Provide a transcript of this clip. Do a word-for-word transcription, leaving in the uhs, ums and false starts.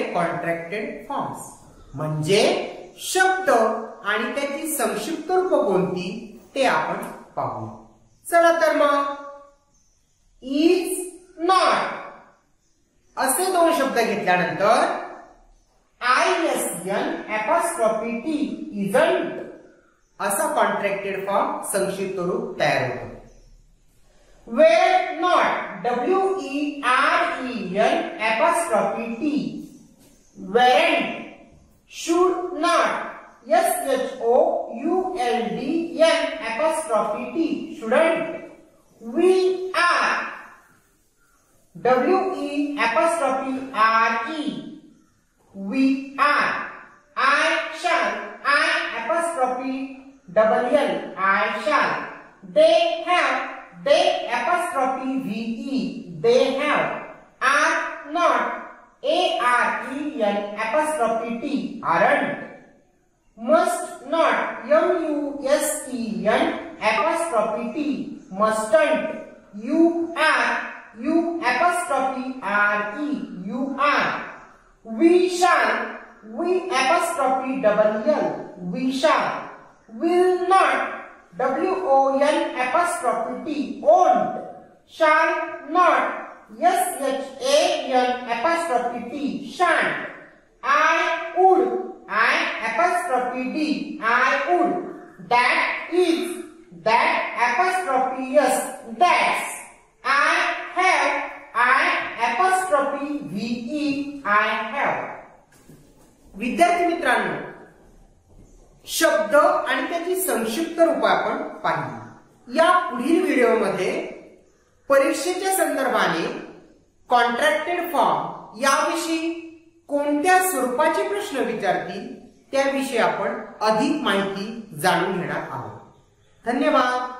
Contracted forms म्हणजे शब्द आणि त्याची संक्षिप्त रूप कोणती ते आपण पाहू. चला तर मग इज नॉट असे दोन शब्द घेतल्यानंतर I S N apostrophe T isn't असा कॉन्ट्रॅक्टेड फॉर्म संक्षिप्त रूप तयार होतो. Were not W E R E N apostrophe T weren't should not S H O U L D N apostrophe T shouldn't we are W E apostrophe R E we are I shall I apostrophe double L I shall they have they apostrophe ve they have are not A R E N apostrophe T aren't must not M U S E N apostrophe T mustn't you are you apostrophe R E you are we shall we apostrophe double L we shall will not W O N apostrophe T won't shall not S H A N apostrophe T shan't I would I apostrophe D I would that is that apostrophe S that's I have I apostrophe V E I have. विद्यार्थी मित्रांनो शब्द आणि त्याची संक्षिप्त रूप आपण पाहिली. या पुढील व्हिडिओमध्ये परीक्षेच्या संदर्भाने कॉन्ट्रॅक्टेड फॉर्म याविषयी कोणत्या स्वरूपाचे प्रश्न विचारतील त्याविषयी आपण अधिक माहिती जाणून घेणार आहोत. धन्यवाद.